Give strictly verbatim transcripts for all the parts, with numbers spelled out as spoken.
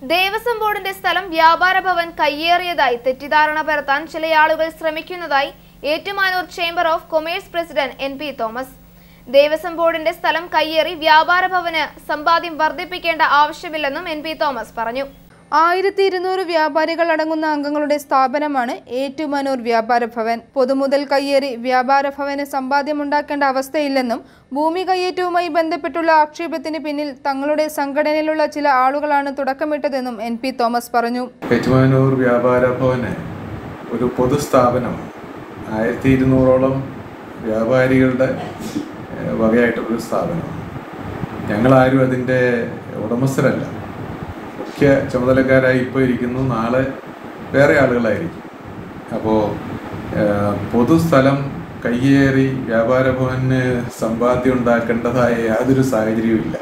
ദേവസ്വം ബോർഡിന്റെ സ്ഥലം വ്യാപാര ഭവൻ കയ്യേറിയതായി തെറ്റിദ്ധാരണ പരത്താൻ ചില ആളുകൾ ശ്രമിക്കുന്നതായി Ettumanoor chamber of commerce president N P Thomas. Devaswom ബോർഡിന്റെ സ്ഥലം കയ്യേറി വ്യാപാര ഭവന് സമ്പാദ്യം വർദ്ധിപ്പിക്കേണ്ട ആവശ്യമില്ലെന്നും എൻ പി തോമസ് പറഞ്ഞു. ആയിരത്തി ഇരുന്നൂറ് വ്യാപാരികൾ അടങ്ങുന്ന അംഗങ്ങളുടെ സ്ഥാപനമാണ് ഏറ്റുമാനൂർ വ്യാപാര ഭവൻ. പൊതുമുതൽ കയ്യേറി വ്യാപാര ഭവന് സമ്പാദ്യമുണ്ടാക്കേണ്ട അവസ്ഥയില്ലെന്നും ഭൂമി കയ്യേറ്റവുമായി ബന്ധപ്പെട്ടുള്ള ആക്ഷേപത്തിന് പിന്നിൽ തങ്ങളുടെ സംഘടനയിലുള്ള ചില ആളുകളാണ് തുടക്കമിട്ടതെന്നും എൻ പി തോമസ് പറഞ്ഞു. ഏറ്റുമാനൂർ വ്യാപാര ഭവന് ഒരു പൊതുസ്ഥാപനമാണ്. ആയിരത്തി ഇരുന്നൂറോളം വ്യാപാരികളുടെ വകയായിട്ടുള്ളൊരു സ്ഥാപനമാണ്. ഞങ്ങളാരും അതിൻ്റെ ഉടമസ്ഥരല്ല. മുഖ്യ ചുമതലക്കാരായി ഇപ്പോൾ ഇരിക്കുന്നു, നാളെ വേറെ ആളുകളായിരിക്കും. അപ്പോൾ പൊതുസ്ഥലം കയ്യേറി വ്യാപാര ഭവന് സമ്പാദ്യം ഉണ്ടാക്കേണ്ടതായ യാതൊരു സാഹചര്യവുമില്ല.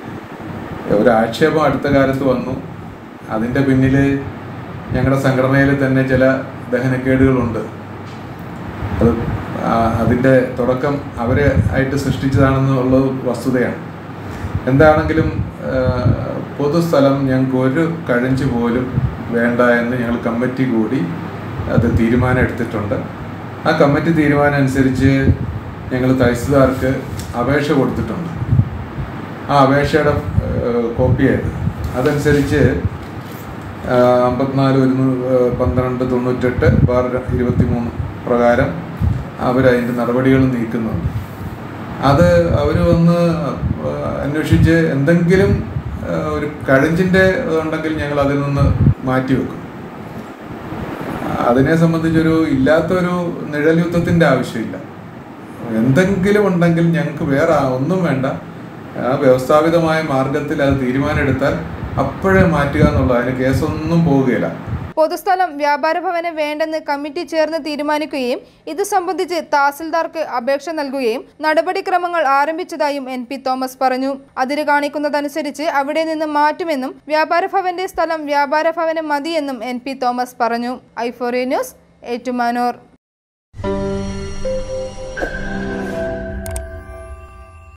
ഒരാക്ഷേപം അടുത്ത കാലത്ത് വന്നു. അതിൻ്റെ പിന്നിൽ ഞങ്ങളുടെ സംഘടനയിൽ തന്നെ ചില ദഹനക്കേടുകളുണ്ട്. അത് അതിൻ്റെ തുടക്കം അവരെ ആയിട്ട് സൃഷ്ടിച്ചതാണെന്നുള്ളത് വസ്തുതയാണ്. എന്താണെങ്കിലും പൊതുസ്ഥലം ഞങ്ങൾക്ക് ഒരു കഴഞ്ച് പോലും വേണ്ട എന്ന് ഞങ്ങൾ കമ്മിറ്റി കൂടി അത് തീരുമാനം എടുത്തിട്ടുണ്ട്. ആ കമ്മിറ്റി തീരുമാനം അനുസരിച്ച് ഞങ്ങൾ തഹസിൽദാർക്ക് അപേക്ഷ കൊടുത്തിട്ടുണ്ട്. ആ അപേക്ഷയുടെ കോപ്പിയായത് അതനുസരിച്ച് അമ്പത്തിനാല് ഒരുന്നൂറ് പന്ത്രണ്ട് തൊണ്ണൂറ്റെട്ട് ബാർ ഇരുപത്തി മൂന്ന് പ്രകാരം അവരതിൻ്റെ നടപടികൾ നീക്കുന്നുണ്ട്. അത് അവർ വന്ന് അന്വേഷിച്ച് എന്തെങ്കിലും ഒരു കഴഞ്ചിൻ്റെ ഉണ്ടെങ്കിൽ ഞങ്ങൾ അതിൽ നിന്ന് മാറ്റിവെക്കും. അതിനെ സംബന്ധിച്ചൊരു ഇല്ലാത്തൊരു നിഴൽ യുദ്ധത്തിൻ്റെ ആവശ്യമില്ല. എന്തെങ്കിലും ഉണ്ടെങ്കിൽ ഞങ്ങൾക്ക് വേറെ ഒന്നും വേണ്ട. ആ വ്യവസ്ഥാപിതമായ മാർഗത്തിൽ അത് തീരുമാനമെടുത്താൽ അപ്പോഴേ മാറ്റുക എന്നുള്ളത്, അതിന് കേസൊന്നും പോവുകയില്ല. പൊതുസ്ഥലം വ്യാപാര ഭവന് വേണ്ടെന്ന് കമ്മിറ്റി ചേർന്ന് തീരുമാനിക്കുകയും ഇത് സംബന്ധിച്ച് തഹസിൽദാർക്ക് അപേക്ഷ നൽകുകയും നടപടിക്രമങ്ങൾ ആരംഭിച്ചതായും എൻ പി തോമസ് പറഞ്ഞു. അതിര് കാണിക്കുന്നതനുസരിച്ച് അവിടെ നിന്ന് മാറ്റുമെന്നും വ്യാപാര ഭവന്റെ സ്ഥലം വ്യാപാര ഭവന് മതിയെന്നും എൻ പി തോമസ് പറഞ്ഞു. I four news, Ettumanoor.